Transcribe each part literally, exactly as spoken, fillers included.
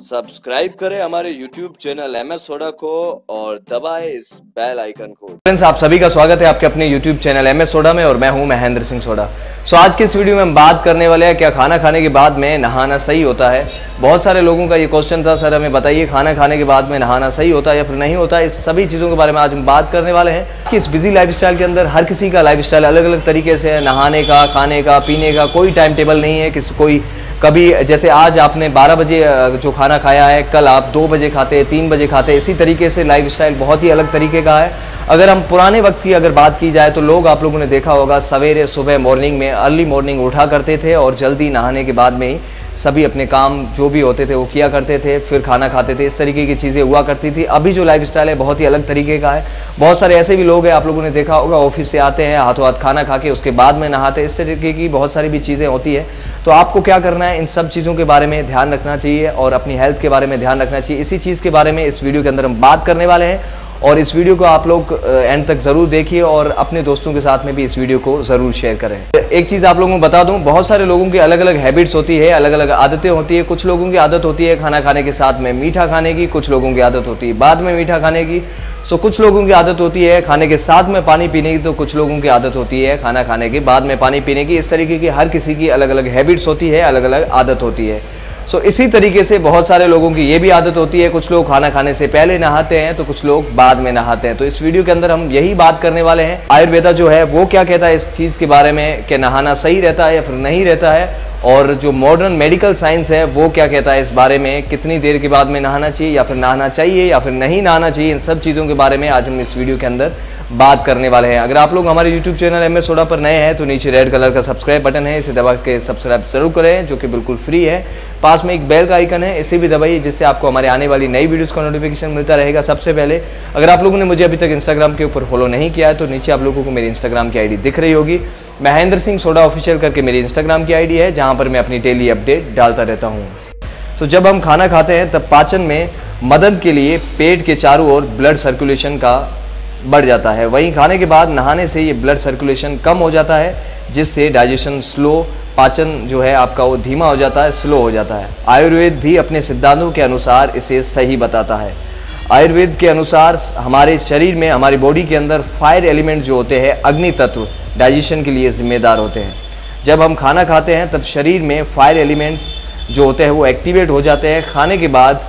Subscribe करें हमारे YouTube channel M S soda को और दबाएं इस बेल आइकन को। फ्रेंड्स, आप सभी का स्वागत है आपके अपने YouTube channel M S soda में और मैं हूं महेंद्र सिंह सोडा। सो आज की इस वीडियो में हम बात करने वाले हैं क्या खाना खाने के बाद में नहाना सही होता है। बहुत सारे लोगों का ये क्वेश्चन था, सर हमें बताइए खाना खाने के बाद में नहाना सही होता है या फिर नहीं होता है। इस सभी चीज़ों के बारे में आज हम बात करने वाले हैं कि इस बिजी लाइफस्टाइल के अंदर हर किसी का लाइफस्टाइल अलग अलग तरीके से है। नहाने का, खाने का, पीने का कोई टाइम टेबल नहीं है। किसी कोई कभी जैसे आज आपने बारह बजे जो खाना खाया है, कल आप दो बजे खाते हैं, तीन बजे खाते हैं। इसी तरीके से लाइफस्टाइल बहुत ही अलग तरीके का है। अगर हम पुराने वक्त की अगर बात की जाए तो लोग, आप लोगों ने देखा होगा, सवेरे सुबह मॉर्निंग में अर्ली मॉर्निंग उठा करते थे और जल्दी नहाने के बाद में ही सभी अपने काम जो भी होते थे वो किया करते थे, फिर खाना खाते थे। इस तरीके की चीज़ें हुआ करती थी। अभी जो लाइफस्टाइल है बहुत ही अलग तरीके का है। बहुत सारे ऐसे भी लोग हैं, आप लोगों ने देखा होगा, ऑफिस से आते हैं, हाथों हाथ खाना खा के उसके बाद में नहाते हैं। इस तरीके की बहुत सारी भी चीज़ें होती है। तो आपको क्या करना है, इन सब चीज़ों के बारे में ध्यान रखना चाहिए और अपनी हेल्थ के बारे में ध्यान रखना चाहिए। इसी चीज़ के बारे में इस वीडियो के अंदर हम बात करने वाले हैं और इस वीडियो को आप लोग एंड तक ज़रूर देखिए और अपने दोस्तों के साथ में भी इस वीडियो को ज़रूर शेयर करें। एक चीज़ आप लोगों को बता दूं, बहुत सारे लोगों की अलग अलग हैबिट्स होती है, अलग अलग आदतें होती है। कुछ लोगों की आदत होती है खाना खाने के साथ में मीठा खाने की, कुछ लोगों की आदत होती है बाद में मीठा खाने की। सो कुछ लोगों की आदत होती है खाने के साथ में पानी पीने की, तो कुछ लोगों की आदत होती है खाना खाने के बाद में पानी पीने की। इस तरीके की हर किसी की अलग अलग हैबिट्स होती है, अलग अलग आदत होती है। सो so, इसी तरीके से बहुत सारे लोगों की ये भी आदत होती है, कुछ लोग खाना खाने से पहले नहाते हैं तो कुछ लोग बाद में नहाते हैं। तो इस वीडियो के अंदर हम यही बात करने वाले हैं, आयुर्वेदा जो है वो क्या कहता है इस चीज़ के बारे में कि नहाना सही रहता है या फिर नहीं रहता है, और जो मॉडर्न मेडिकल साइंस है वो क्या कहता है इस बारे में, कितनी देर के बाद में नहाना चाहिए या फिर नहाना चाहिए या फिर नहीं नहाना चाहिए। इन सब चीज़ों के बारे में आज हम इस वीडियो के अंदर बात करने वाले हैं। अगर आप लोग हमारे YouTube channel M S soda पर नए हैं तो नीचे रेड कलर का सब्सक्राइब बटन है, इसे दबा के सब्सक्राइब जरूर करें जो कि बिल्कुल फ्री है। पास में एक बेल का आइकन है, इसे भी दबाइए जिससे आपको हमारे आने वाली नई वीडियोस का नोटिफिकेशन मिलता रहेगा सबसे पहले। अगर आप लोगों ने मुझे अभी तक इंस्टाग्राम के ऊपर फॉलो नहीं किया है तो नीचे आप लोगों को मेरी इंस्टाग्राम की आईडी दिख रही होगी, महेंद्र सिंह सोडा ऑफिशियल करके मेरी इंस्टाग्राम की आईडी है, जहाँ पर मैं अपनी डेली अपडेट डालता रहता हूँ। तो जब हम खाना खाते हैं तब पाचन में मदद के लिए पेट के चारों ओर ब्लड सर्कुलेशन का बढ़ जाता है। वहीं खाने के बाद नहाने से ये ब्लड सर्कुलेशन कम हो जाता है, जिससे डाइजेशन स्लो, पाचन जो है आपका वो धीमा हो जाता है, स्लो हो जाता है। आयुर्वेद भी अपने सिद्धांतों के अनुसार इसे सही बताता है। आयुर्वेद के अनुसार हमारे शरीर में, हमारी बॉडी के अंदर फायर एलिमेंट जो होते हैं, अग्नि तत्व, डाइजेशन के लिए जिम्मेदार होते हैं। जब हम खाना खाते हैं तब शरीर में फायर एलिमेंट जो होते हैं वो एक्टिवेट हो जाते हैं। खाने के बाद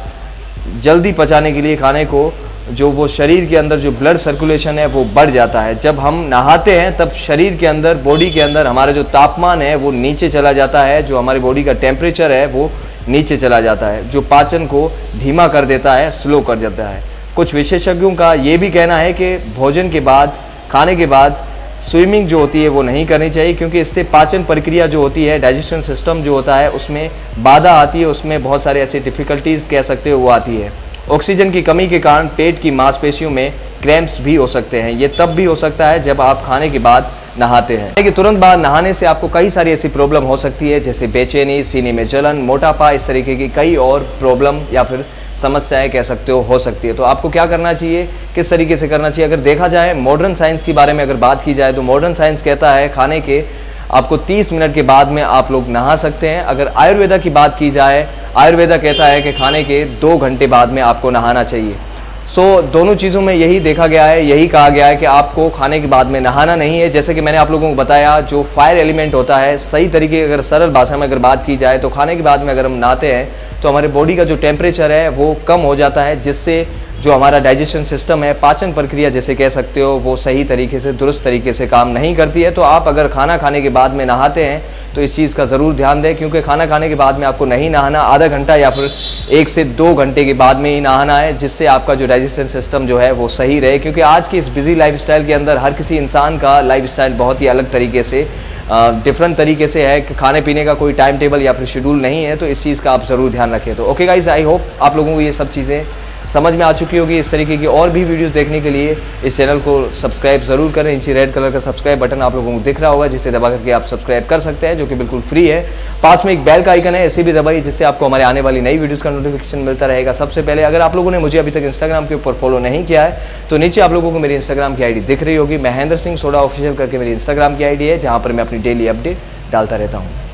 जल्दी पचाने के लिए खाने को जो वो शरीर के अंदर जो ब्लड सर्कुलेशन है वो बढ़ जाता है। जब हम नहाते हैं तब शरीर के अंदर, बॉडी के अंदर हमारा जो तापमान है वो नीचे चला जाता है, जो हमारी बॉडी का टेम्परेचर है वो नीचे चला जाता है, जो पाचन को धीमा कर देता है, स्लो कर देता है। कुछ विशेषज्ञों का ये भी कहना है कि भोजन के बाद, खाने के बाद स्विमिंग जो होती है वो नहीं करनी चाहिए, क्योंकि इससे पाचन प्रक्रिया जो होती है, डाइजेशन सिस्टम जो होता है उसमें बाधा आती है, उसमें बहुत सारे ऐसे डिफ़िकल्टीज कह सकते हो वो आती है। ऑक्सीजन की कमी के कारण पेट की मांसपेशियों में क्रैम्प्स भी हो सकते हैं। ये तब भी हो सकता है जब आप खाने के बाद नहाते हैं। लेकिन तुरंत बाद नहाने से आपको कई सारी ऐसी प्रॉब्लम हो सकती है, जैसे बेचैनी, सीने में जलन, मोटापा, इस तरीके की कई और प्रॉब्लम या फिर समस्याएं कह सकते हो हो सकती है। तो आपको क्या करना चाहिए, किस तरीके से करना चाहिए। अगर देखा जाए मॉडर्न साइंस के बारे में अगर बात की जाए तो मॉडर्न साइंस कहता है खाने के आपको तीस मिनट के बाद में आप लोग नहा सकते हैं। अगर आयुर्वेदा की बात की जाए, आयुर्वेदा कहता है कि खाने के दो घंटे बाद में आपको नहाना चाहिए। सो so, दोनों चीज़ों में यही देखा गया है, यही कहा गया है कि आपको खाने के बाद में नहाना नहीं है। जैसे कि मैंने आप लोगों को बताया, जो फायर एलिमेंट होता है, सही तरीके अगर सरल भाषा में अगर बात की जाए तो खाने के बाद में अगर हम नहाते हैं तो हमारे बॉडी का जो टेम्परेचर है वो कम हो जाता है, जिससे जो हमारा डाइजेशन सिस्टम है, पाचन प्रक्रिया जैसे कह सकते हो, वो सही तरीके से, दुरुस्त तरीके से काम नहीं करती है। तो आप अगर खाना खाने के बाद में नहाते हैं तो इस चीज़ का ज़रूर ध्यान दें, क्योंकि खाना खाने के बाद में आपको नहीं नहाना, आधा घंटा या फिर एक से दो घंटे के बाद में ही नहाना है, जिससे आपका जो डाइजेशन सिस्टम जो है वो सही रहे। क्योंकि आज की इस बिजी लाइफस्टाइल के अंदर हर किसी इंसान का लाइफस्टाइल बहुत ही अलग तरीके से, डिफरेंट तरीके से है कि खाने पीने का कोई टाइम टेबल या फिर शेड्यूल नहीं है। तो इस चीज़ का आप ज़रूर ध्यान रखें। तो ओके गाइज, आई होप आप लोगों को ये सब चीज़ें समझ में आ चुकी होगी। इस तरीके की और भी वीडियोस देखने के लिए इस चैनल को सब्सक्राइब जरूर करें। नीचे रेड कलर का सब्सक्राइब बटन आप लोगों को दिख रहा होगा, जिसे दबा करके आप सब्सक्राइब कर सकते हैं, जो कि बिल्कुल फ्री है। पास में एक बेल का आइकन है, इसे भी दबाइए जिससे आपको हमारे आने वाली नई वीडियोस का नोटिफिकेशन मिलता रहेगा सबसे पहले। अगर आप लोगों ने मुझे अभी तक इंस्टाग्राम के ऊपर फॉलो नहीं किया है तो नीचे आप लोगों को मेरी इंस्टाग्राम की आईडी दिख रही होगी, महेंद्र सिंह सोडा ऑफिशियल करके मेरी इंस्टाग्राम की आईडी है, जहाँ पर मैं अपनी डेली अपडेट डालता रहता हूँ।